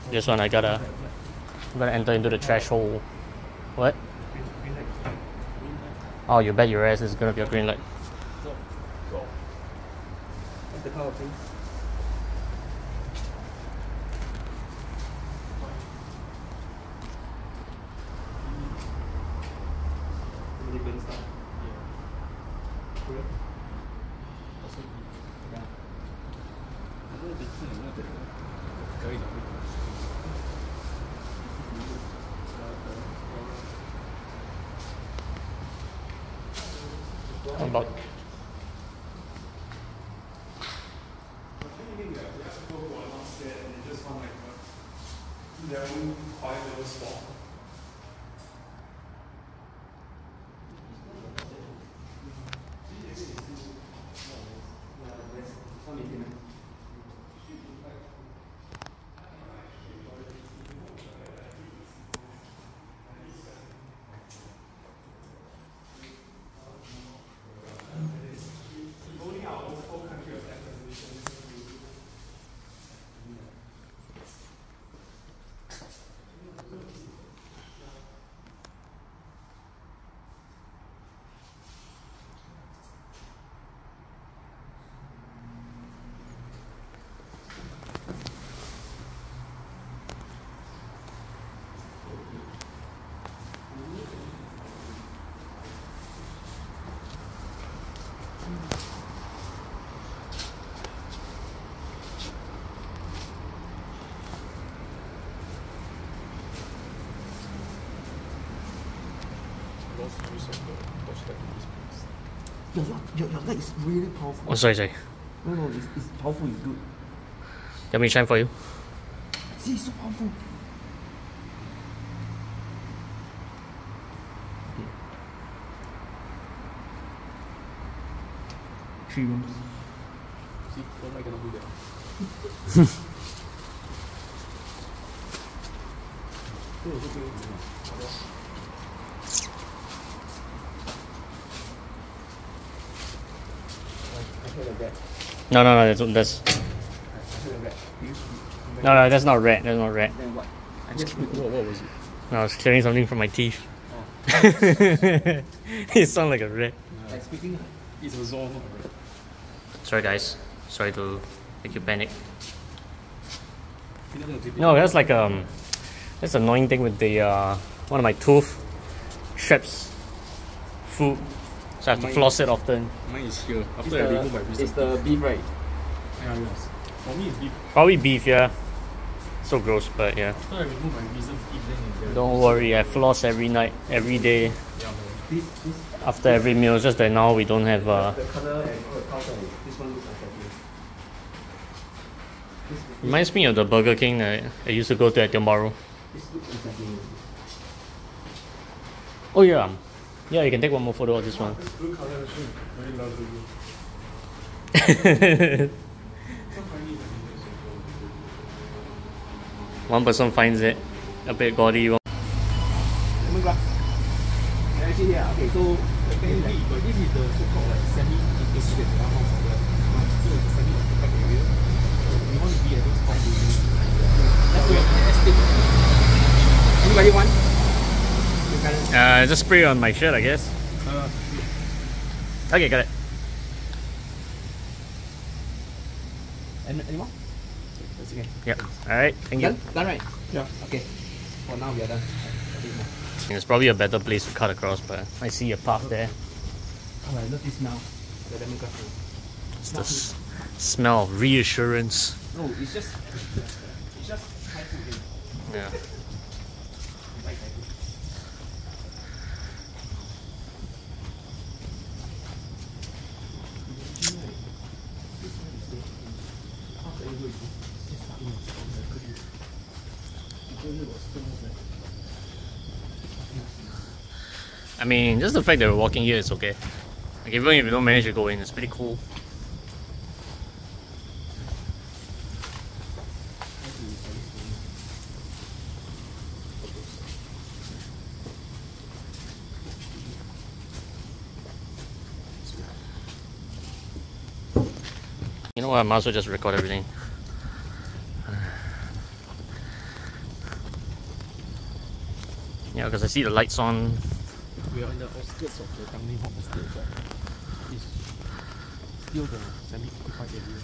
This one I'm gonna enter into the threshold. What? Oh, you bet your ass it's gonna be a green light. What's the color, please? How about Your light is really powerful. oh sorry. No, it's powerful, it's good. Let me shine for you. See, it's so powerful. Three rooms. See, don't like cannot do that. No, that's no, that's not red. That's not red. Then what? What was it? No, I was clearing something from my teeth. Oh. It sounds like a red. Like speaking, It's a zone. Sorry guys. Sorry to make you panic. No, that's like that's the annoying thing with the one of my tooth straps full, so I have to floss it often. Mine is here. After I remove my wisdom. it's the beef, right? Yeah, yes. For me, it's beef. Probably beef, yeah. So gross, but yeah. After I remove my wisdom teeth, then it's there. Don't worry, I floss every night, every day, Yeah, man. This after every meal. It's just that now we don't have the color and all the powder, this one looks like this. reminds me of the Burger King that I used to go to at Tiong Bahru. This looks exactly. Oh yeah. Yeah, you can take one more photo of this one. This blue color machine, very lovely. One person finds it a bit gaudy. Lemon grass. Can I see here? Okay, so But this is the so-called like semi-integrated house of the so it's a semi-occupied area. We want to be at those farm buildings. Let's go at estate. anybody want? Just spray on my shirt, I guess. Okay, got it. Any more? That's okay. Yep. Alright, thank you. Done right? Yeah. Okay. For now we are done. A bit more. It's probably a better place to cut across, but I see a path there. Oh, I love this smell. The lemongrass. It's the smell of reassurance. No, it's just Thai food. Yeah. It's like Thai food. I mean, just the fact that we're walking here is okay. Like, even if we don't manage to go in, it's pretty cool. You know what, I might as well just record everything. Yeah, because I see the lights on. We are in the outskirts of the Tanglin Halt estate, but it's still the semi-occupied area.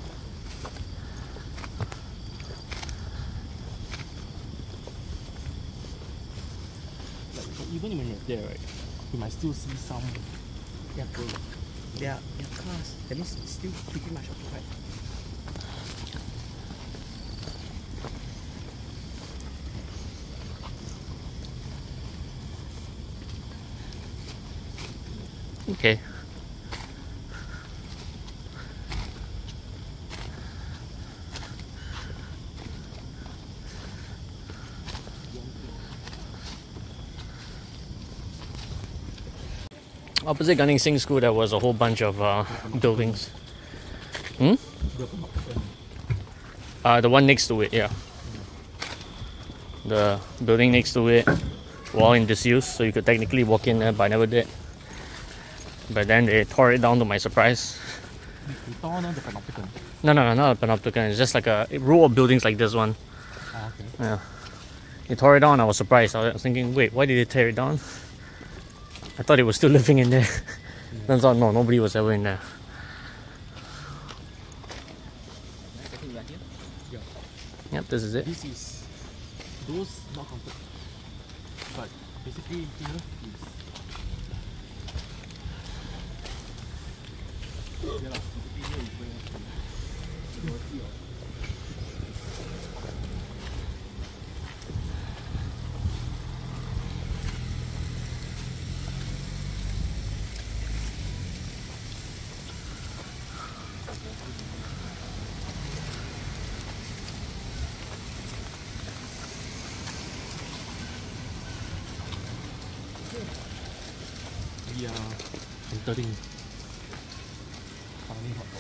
Like, even when you're there, right, you might still see some people. They are cars. That means it's still pretty much occupied. Okay. Opposite Gunning Sing School, there was a whole bunch of buildings. Hmm? The one next to it, yeah. The building next to it were all in disuse, so you could technically walk in there, but I never did. But then they tore it down to my surprise. No, no, not a panopticon. It's just like a row of buildings like this one. Oh, okay. Yeah. They tore it down, I was surprised. I was thinking, wait, why did they tear it down? I thought it was still living in there. Turns out, no, nobody was ever in there. Yep, this is it. This is those not counted. But basically here is yeah, basically here is where the majority of we are entering Tanglin Halt.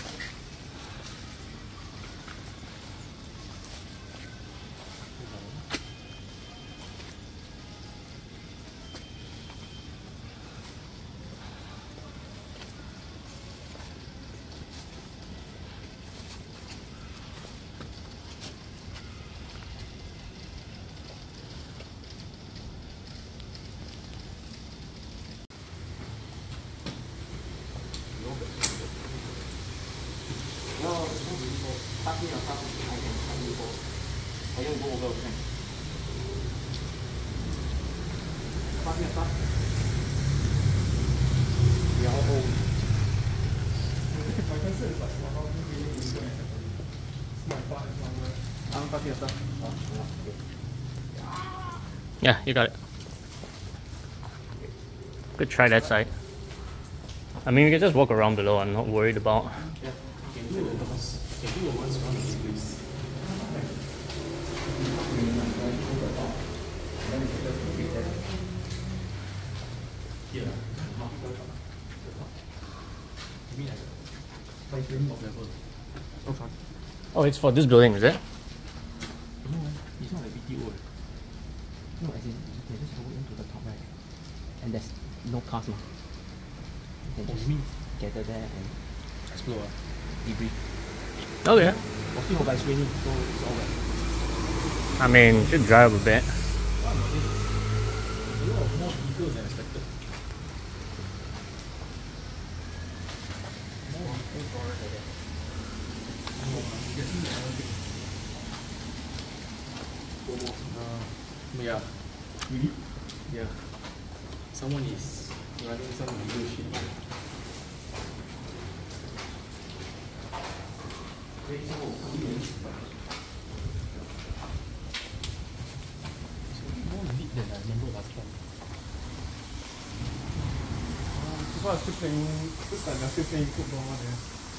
We are all home. Yeah, you got it. Good try that side. I mean, we can just walk around below. I'm not worried about. Yeah, you can do the doors. You can do the ones around this place. Here. You mean like top level? Oh, sorry. Oh, it's for this building, is it? No, it's not like BTO. No, as in you can just go into the top right, and there's no cars now. You can just gather there and explore, debrief. Oh yeah. Lucky but it's raining, so it's all wet. I mean, should dry up a bit. What about this? There's a lot of more vehicles than expected. More vehicles forest like that. I'm guessing the Olympics. Yeah. Really? Yeah. Someone is running some video shit. It's more lit than I remember last time. People are still playing, looks like they're still playing football there.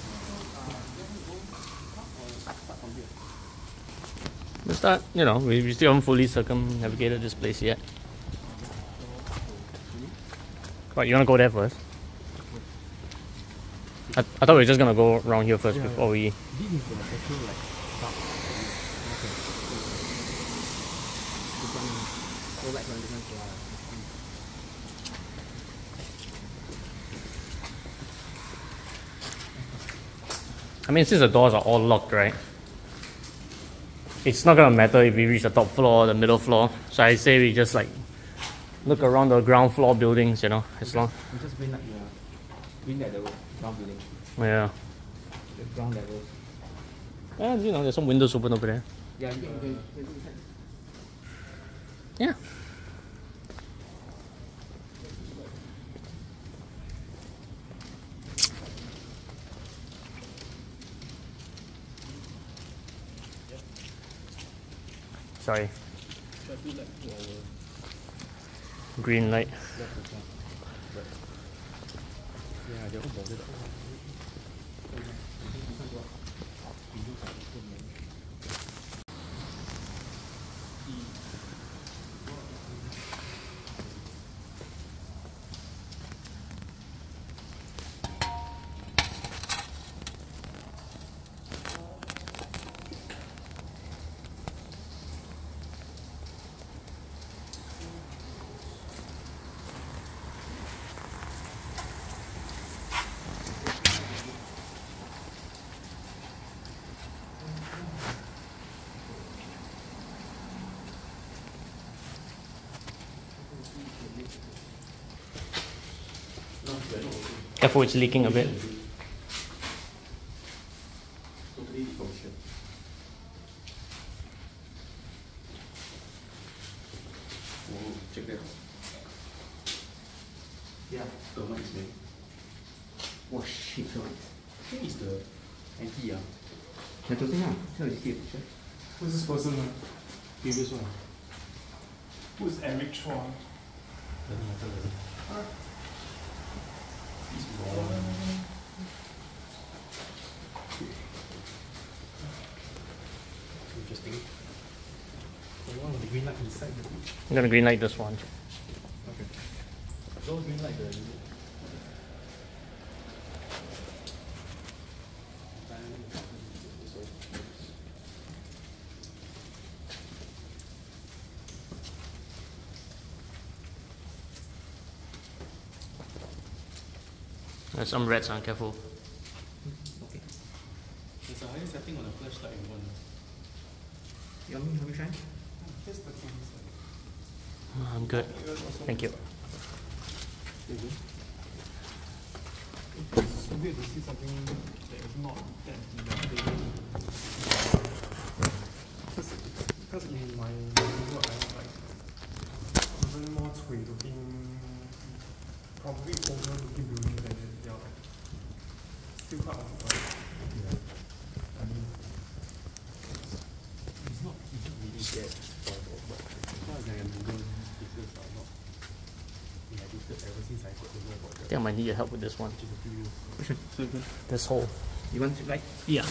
Let's start, you know, we still haven't fully circumnavigated this place yet. But you wanna go there first? I thought we were just gonna go around here first before we. This is the actual like dark. Okay. This one, go back to this one. I mean, since the doors are all locked, right? It's not gonna matter if we reach the top floor or the middle floor. So I say we just like look around the ground floor buildings, you know, as long. You just green light the ground building. Yeah. The ground level. And you know, there's some windows open over there. Yeah, you can do that. Yeah. Sorry. Green light. Yeah, they're all bothered. Careful, it's leaking a bit. Totally defunctioned. Oh, check that out. Yeah. Thermite is made. Oh shit, so I think it's the anti You're toasting now. So you see a picture. Who's this person? previous one. Who's Eric Chua? Doesn't matter. It's raw. Interesting. The one with the green light inside the beach. I'm gonna green light this one. Okay. So green light the There's some reds on, careful. Okay. There's a higher setting on the flashlight in one. You want me to help you shine? Here's the thing. I'm good. Thank you. It's weird to see something that is not that demanding. Because in my work, I have like even more cui looking, probably older looking buildings than they are like still quite occupied. I mean, It's not really that horrible, but as far as I am aware, places are not inhabited ever since I got to know about I that. think I might need your help with this one. Which is a few years. Which one? So good. This hole. You want to like? Yeah.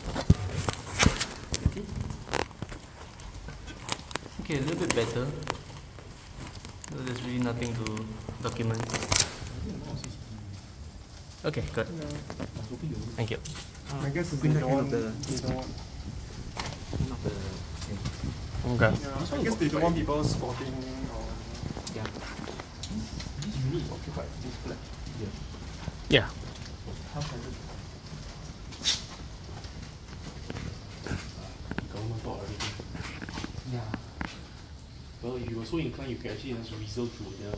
Okay. Okay, a little bit better. There's really nothing to document. Okay, good. Thank you. I guess it's green the light kind one. of the They don't want. kind of the thing. Okay. Yeah, I guess they don't want people spotting or. Yeah. This unit is occupied, this flat here. Yeah. How can it? Government thought everything. Yeah. Well, if you were so inclined, you can actually just weasel through there.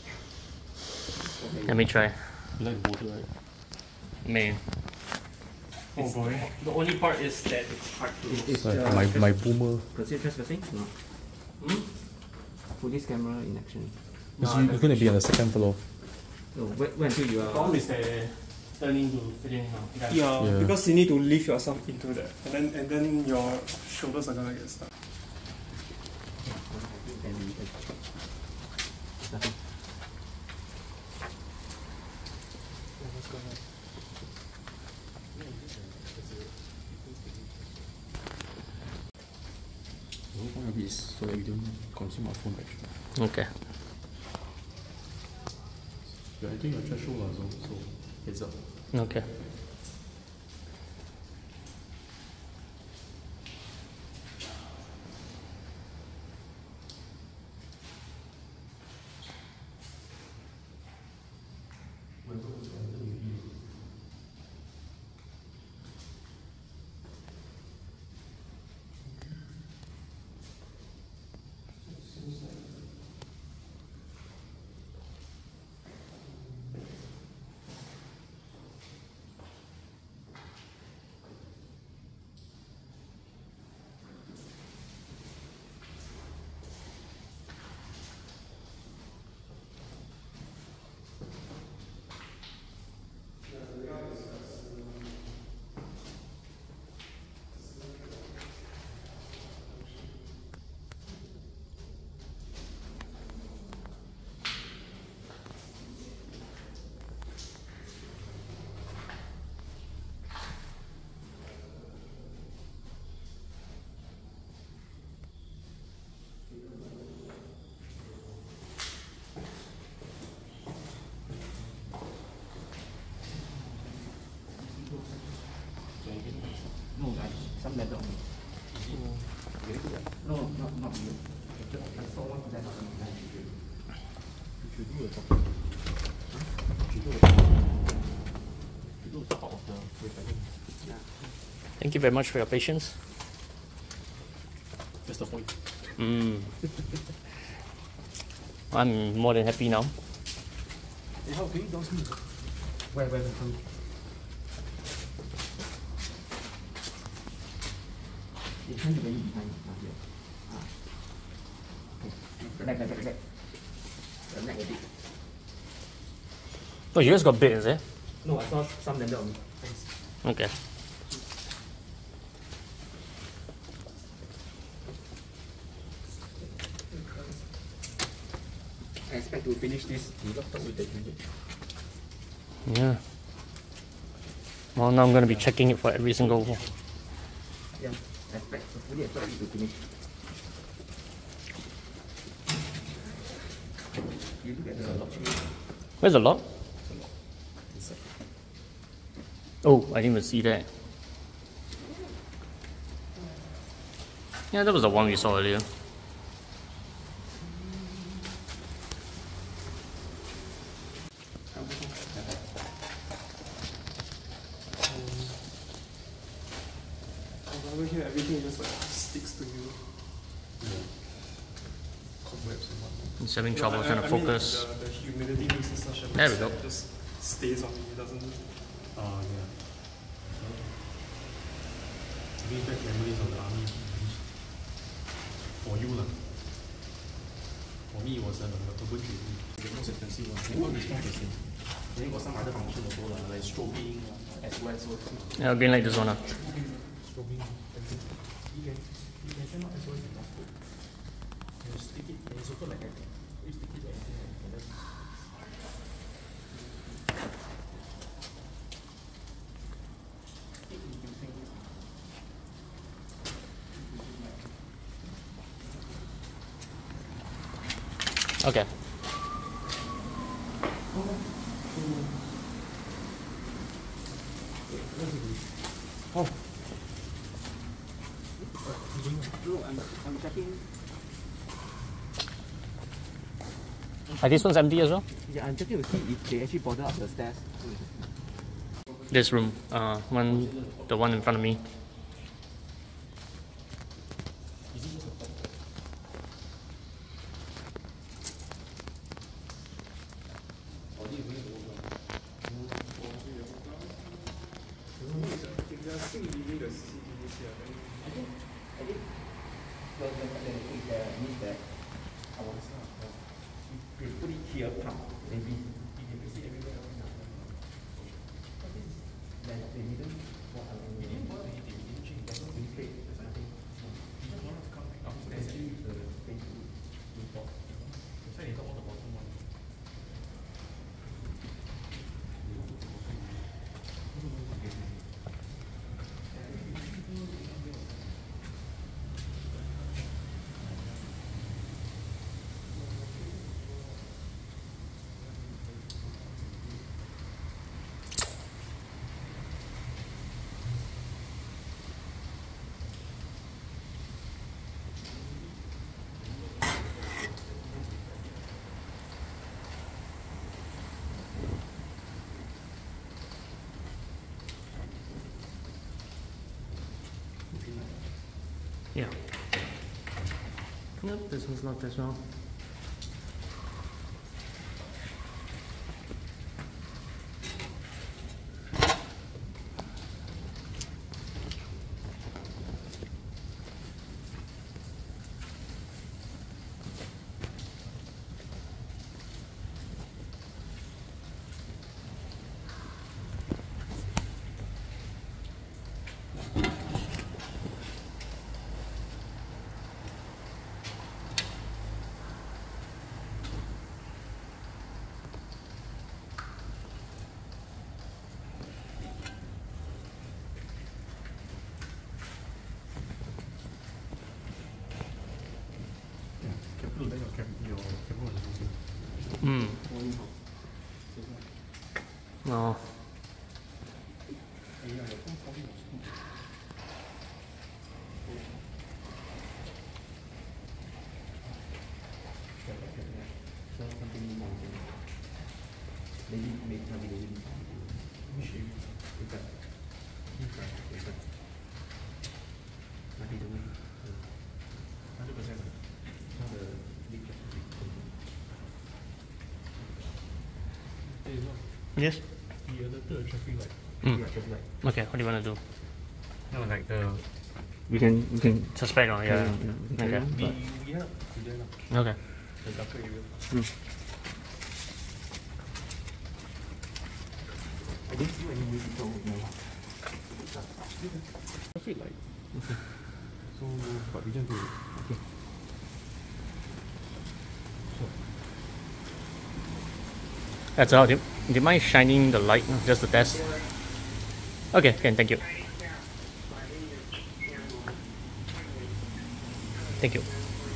Let me try. You like water, right? May. Oh boy. The only part is that it's hard to. It's my boomer. Consider trespassing? No. Police camera in action. You're going to be on the second floor. So wait until you The are. problem is the turning to fit in now. Yeah, Yeah. because you need to lift yourself into that, and then your shoulders are gonna get stuck. And nothing. The whole point of it is so that we don't consume our phone battery. Okay. You're entering your threshold, so heads up. Okay. do the top. Huh? You do the top. You do the top of the reflection. Yeah. Thank you very much for your patience. That's the point. I'm more than happy now. Hey, how can you dance me? Where the tongue? You turn the belly behind. Here. Okay. Back. The neck a bit. Oh, you guys got bit, is it? No, I saw some landed on me. Thanks. Okay. I expect to finish this laptop with the ginger. Yeah. Well, now I'm going to be checking it for every single one. Yeah, I expect it to finish. You look at the lock. Where's the lock? Oh, I didn't even see that. Yeah, that was the one we saw earlier. Over here, everything just like sticks to you. Yeah. Cobwebs and whatnot. He's having trouble trying to focus. Mean, the humidity makes it such a There we go. it just stays on you, it doesn't. Yeah. Bring back memories of the army. For you lah. For me, it was a urban training. The most expensive one. The one is not the same. Then got some other function also lah, like strobing as well. So Yeah, green light this one. strobing. You can send out as well as possible. You stick it, and it's also like a. You stick it anything like that. Okay. Oh. No, I'm checking. Are these ones empty as well? Yeah, I'm checking to see if they actually bother up the stairs. This room, the one in front of me. If they are still leaving the CCTVs here, then I think the means that I was if you put it here, maybe you can see everywhere else now. Then they didn't what I mean. They didn't change. There's no inflate. There's nothing. You just want to come back up. They still use the space to talk. That's why they talk about the bottom one. Yeah. Nope, this one's locked as well. No. So something more. Maybe not maybe. Which area? Inside. Inside. Inside. Maybe the way. 100%. Now the big Hey, look. Yes. The other traffic light. Mm. Yeah, just like Okay, what do you want to do? No, like the... we can Suspect, oh, yeah. Okay. We have to there lah. Okay. The darker area. I didn't see any new people no. Traffic light. So, but we just do it. Okay. That's all. Do you mind shining the light? Just the test. Okay, thank you. Thank you.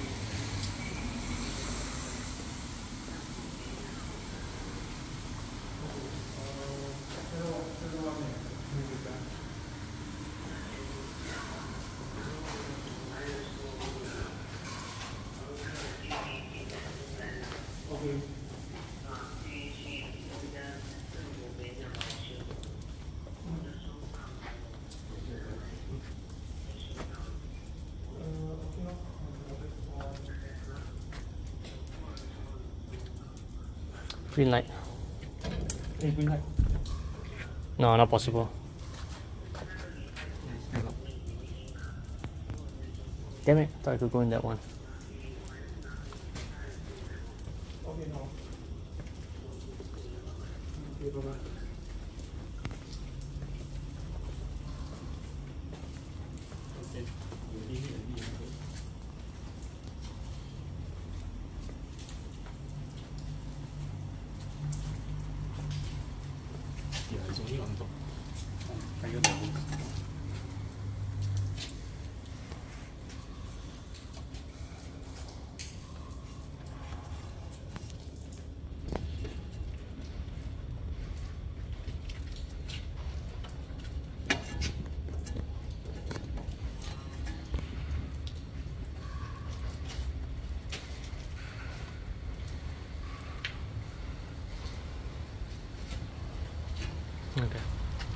Green light. Hey, green light. No, not possible. Damn it, thought I could go in that one. Okay, now. Okay, bye-bye. Okay. Yeah, it's only on top. Higher levels. Okay.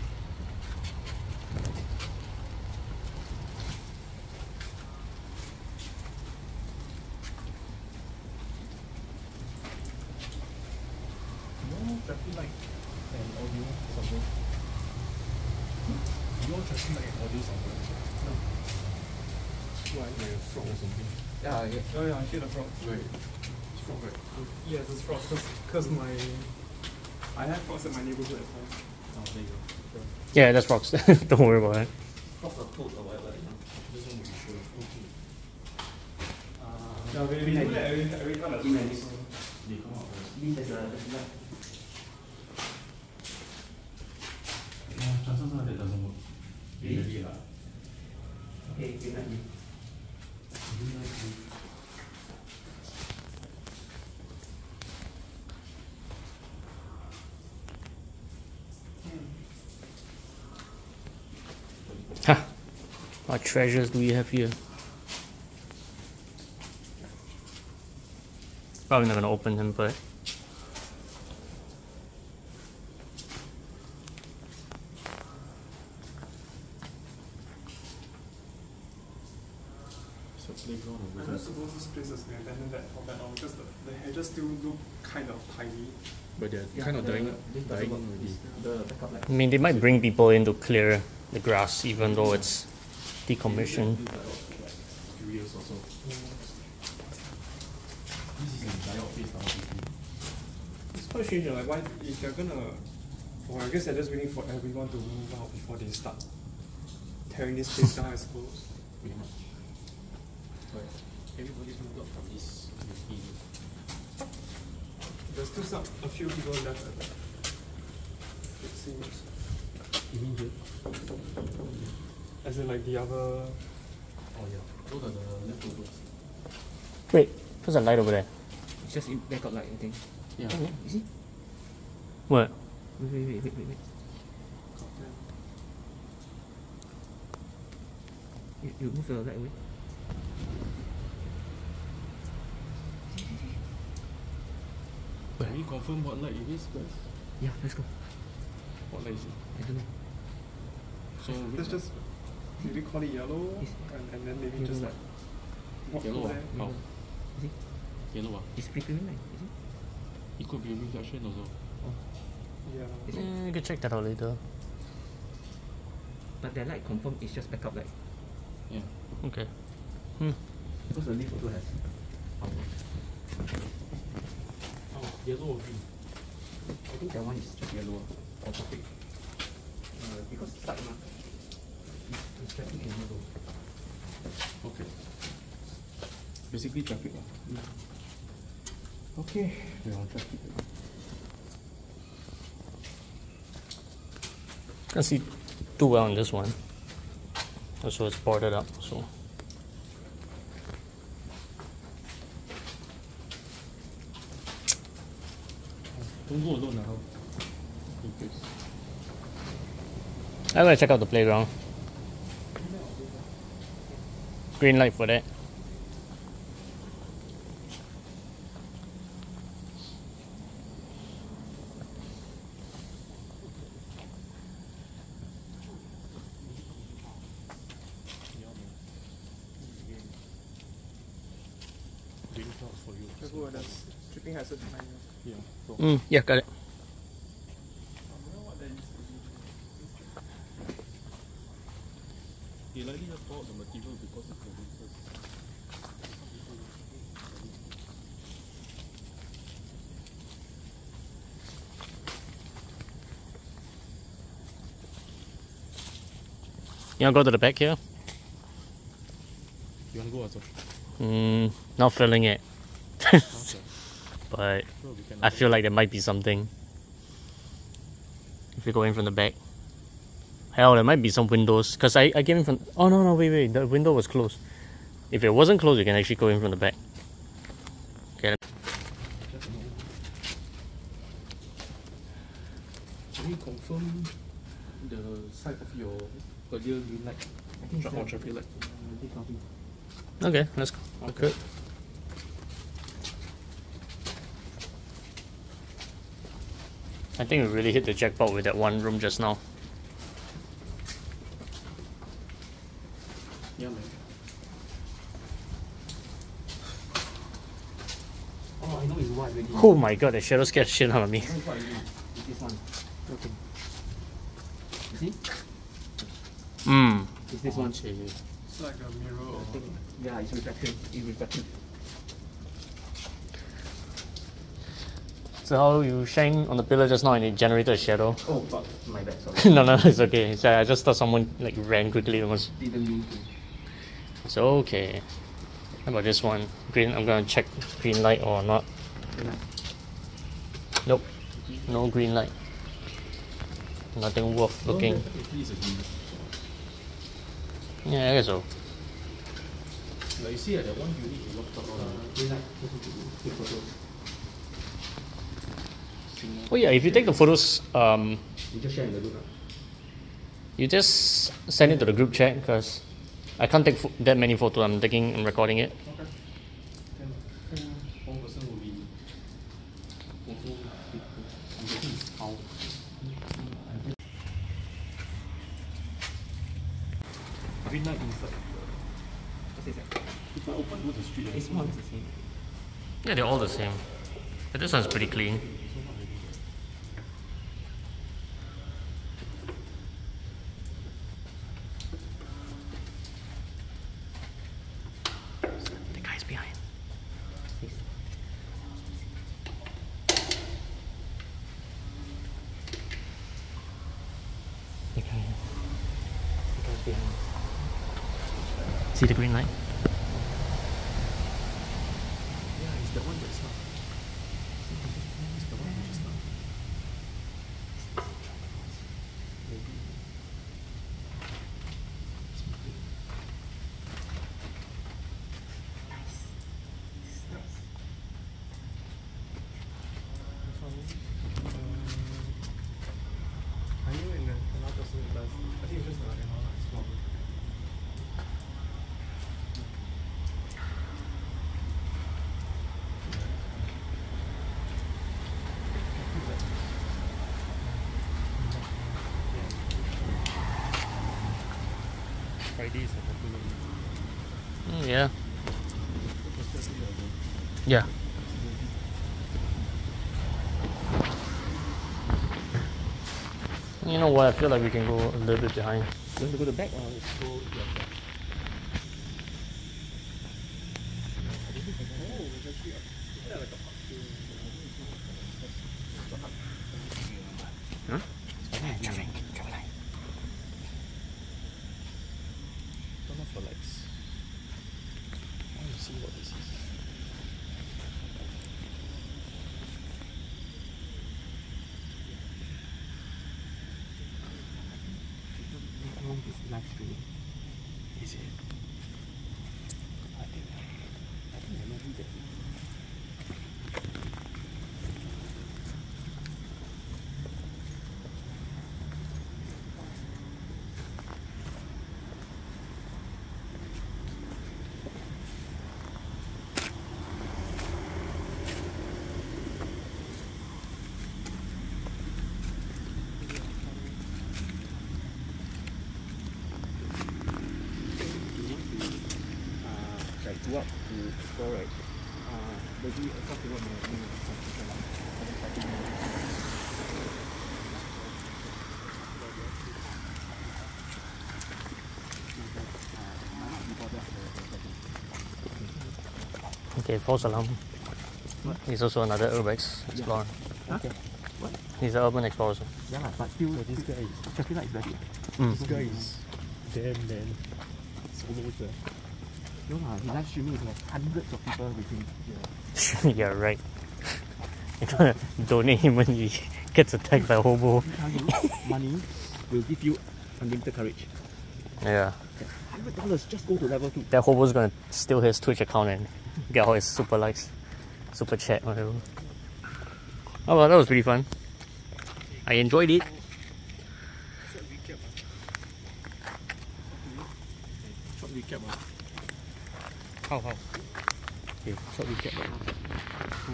No traffic light and audio somewhere. No traffic light and audio somewhere. No. Why? Like a frog or something. Yeah, yeah. Oh yeah, I hear the frogs. Right. It's frog, right? Yes, it's frogs. Because I have frogs in my neighborhood at home. Oh, there you go. Yeah, that's rocks. Don't worry about it. Frogs or toads or whatever, you know. Just want to be sure. Okay. Yeah, we do that every time at Email. school. They come out first. There's a light. Yeah, chances are that doesn't work. Really? Really lah. Okay, good night. Ha! What treasures do we have here? Probably not gonna open them, but It's a playground I over don't there. suppose this place has been abandoned that for that long because the hedges still look kind of tiny. But they're Yeah, kind of dying this doesn't work. already. The backup light. I mean they might bring people in to clear the grass even though it's decommissioned. Curious also. This is a die out phase now, basically. It's quite strange, like why if you're gonna well I guess they're just waiting for everyone to move out before they start tearing this place down I suppose. Pretty much. But everybody's moved out from this area. There's still a few people left at that. It seems. You mean here? As in like the other Oh yeah. Those are the leftovers. Wait, there's a light over there. It's just in backup light, I think. Yeah. Oh, you see? What? Wait. You move the light away. Can we confirm what light it is, guys? Yeah, let's go. What light is it? I don't know. So Let's just maybe call it yellow, and then maybe just like walk yellow. there. How? Is it? Yellow. It's flickering light, is it? It could be a reflection also. Yeah. Is it? You can check that out later. But that light confirm is just backup light. Yeah. Okay. Because the leaf also has power. Oh, yellow or green? I think that one is just yellow or traffic. Because side ma. It's traffic and yellow. Okay. Basically traffic. Yeah. Okay. We're on traffic. Can't see too well on this one. Also, it's boarded up, so. Don't go alone now. In case. I'm gonna check out the playground. Green light for that. Green clouds for you. Careful, there's dripping hazard behind you. Yeah. So, Yeah, got it. I don't know what that used to be. he likely just bought the material because it's the winters. You wanna go to the back here? You want to go also? Not feeling it. Okay. But Sure, we can. I feel like there might be something. If you go in from the back. Hell, there might be some windows. Because I came in from... Oh, no, wait. The window was closed. If it wasn't closed, you can actually go in from the back. Okay. Can you confirm the side of your earlier green light? I think it's Or traffic light? this coffee. Okay, let's go. Okay. Good. I think we really hit the jackpot with that one room just now. Yeah, man. Oh, I know it's white already. Oh my god, the shadow scared shit out of me. I know it's white already. It's this one. Okay. You see? It's this one. It's like a mirror or Yeah, it's reflective. It's reflective. So how you shine on the pillar just now and it generated a shadow? Oh, fuck. My bad, sorry. No, it's okay. So I just thought someone like ran quickly almost. Didn't mean to. It's okay. How about this one? Green, I'm gonna check green light or not. Nope. No green light. Nothing worth looking. Definitely is a green. Yeah, I guess so. Like you see, that one unit you locked up on. Green light. Take photos. Oh yeah, if you take the photos, You just share in the group, right? you just send it to the group chat because I can't take that many photos. I'm recording it. Okay. Then I think one person will be also I'm guessing it's how. Green light inside. What's this? If I open to the street, This one is the same. Yeah, they're all the same. But this one's pretty clean. The guy's behind. The guy's behind. See the green light? Yeah, it's the one that's not. It's the one which is not. Maybe. I knew in another person does. I think it's just another small. Fridays are popular. Yeah. Yeah. You know what? I feel like we can go a little bit behind. You want to go to the back or let's go to the back? Huh? Traffic. Turn off your lights. I want to see what this is. This live streaming. Is it? I think I know who that is. Like go up to explore, right? Maybe across the road Okay, false alarm. He's also another urbex explorer. Okay. What? He's an urban explorer. Yeah, but still, This guy is traffic light is ready. this guy is damn man. Solo there. No lah, he live streaming, he has hundreds of people with him. Yeah, right. You're gonna donate him when he gets attacked by a hobo. Tell you, money will give you unlimited courage. Yeah. $100, just go to level 2. That hobo's gonna steal his Twitch account and get all his super likes, super chat, whatever. Oh well, that was pretty fun. I enjoyed it. Short recap. How? Okay, short recap. So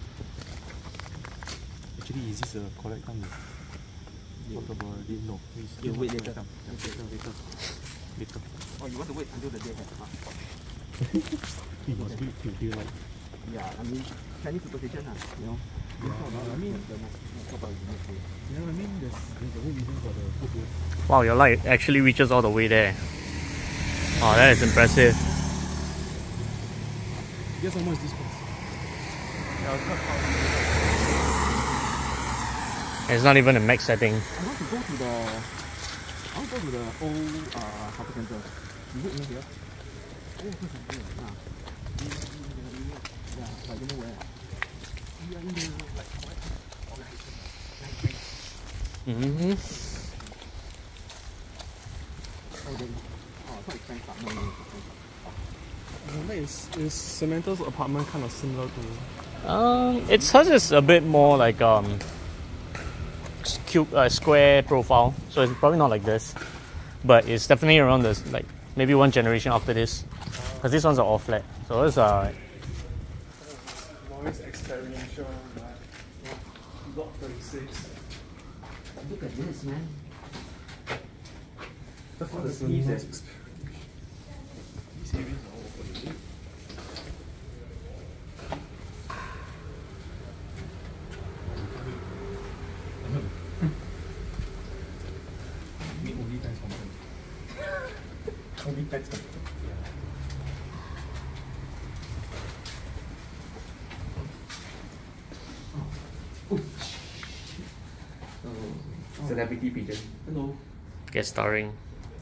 actually, is this a correct time? Talk about it? No. You wait later. Later. Oh, you want to wait until the day ends? We must wait till daylight. Yeah, I mean, Chinese superstition, you know. I mean, there's a whole reason for the football. Wow, your light actually reaches all the way there. Oh, that is impressive. Guess how much this costs? It's not even a max setting. I want to go to the old shopping center. Is it near here? Oh, it's not here. Yeah, I don't know where. We are in the Mm-hmm. Oh, then. Oh, I thought it's French, but no, Is Samantha's apartment kind of similar to? It's hers is a bit more like cube square profile, so it's probably not like this, but it's definitely around this, like maybe one generation after this, because these ones are all flat. So it's Always experiential, Block 36. Look at this, man. All the the sleeves, most experiential. These areas are all for you. Make only times content. Only pets can. Celebrity pigeon. Hello. guest starring.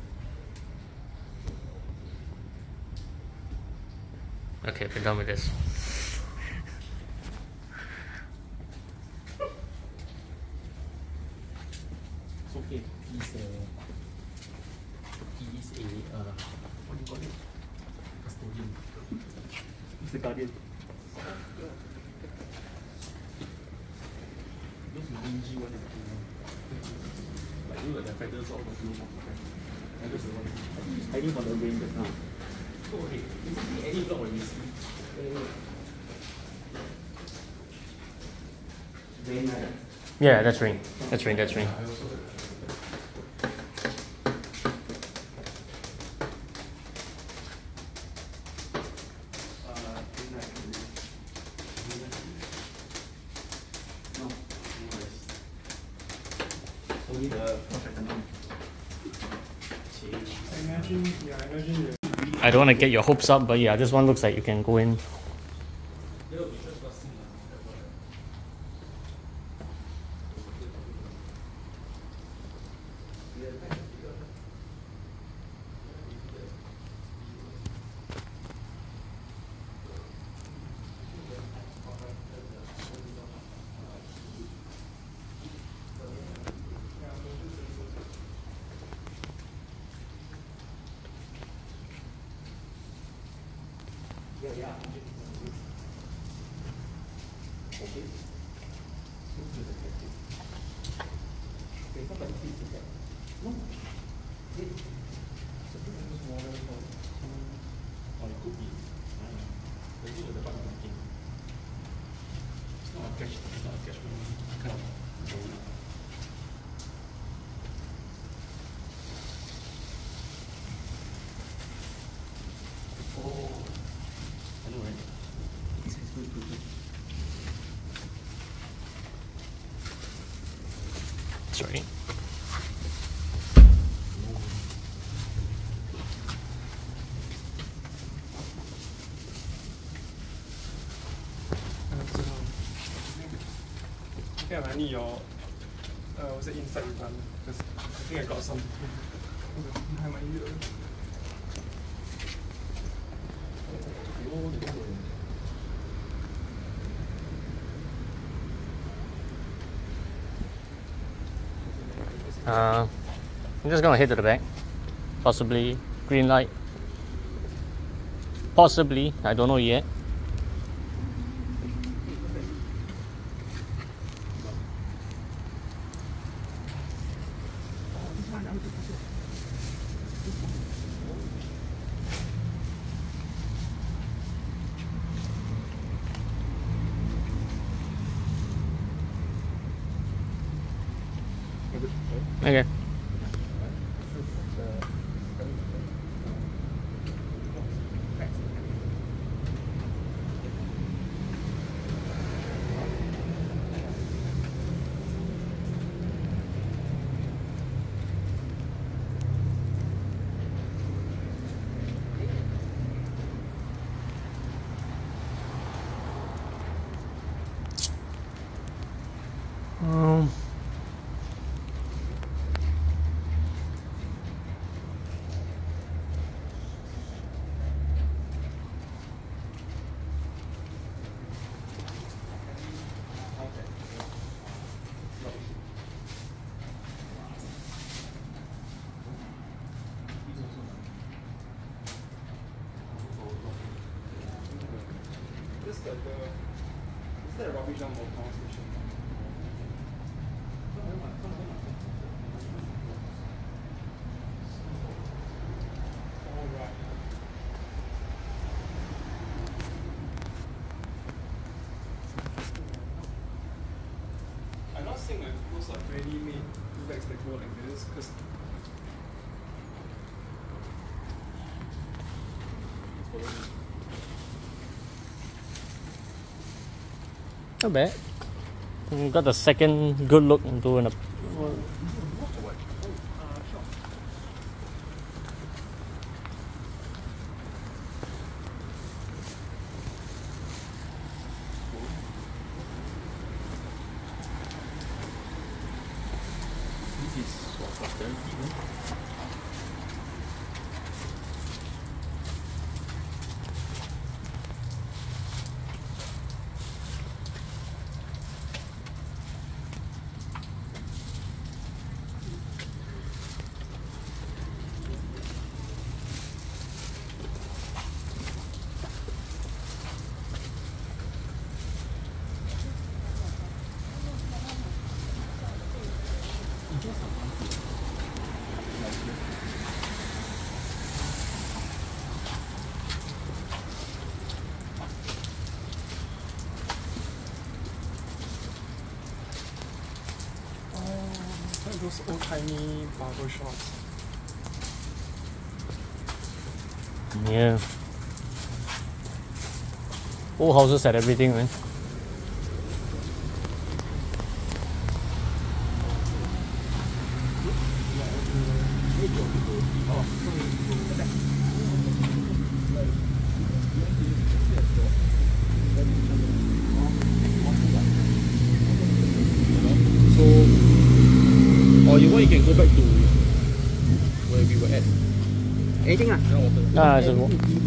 Okay, we're done with this. It's okay. He's a what do you call it? Custodian. He's the guardian. Those dingy one is the one. Like look at the feathers all got blue on the back. And that's the one. I think he's hiding from the rain just now. Oh, okay. Basically any block where you see. Rain, right? Yeah, that's rain. That's rain. That's rain. only the perfect amount. Imagine, yeah, imagine you. I don't want to get your hopes up, but yeah, this one looks like you can go in. Sorry. I think I might need your, was it inside one? Because I think I got some behind my ear. I'm just gonna head to the back. Possibly green light. Possibly, I don't know yet. Okay. Is that a rubbish dump or power station? Alright. I'm not saying like those like ready-made bags that go like this, because Not bad. We got the second good look into an. This is what prosperity, no? like those old tiny barber shops. Yeah. Old houses had everything, man. So, or you want, you can go back to where we were at. Anything lah. Groundwater. Ah, so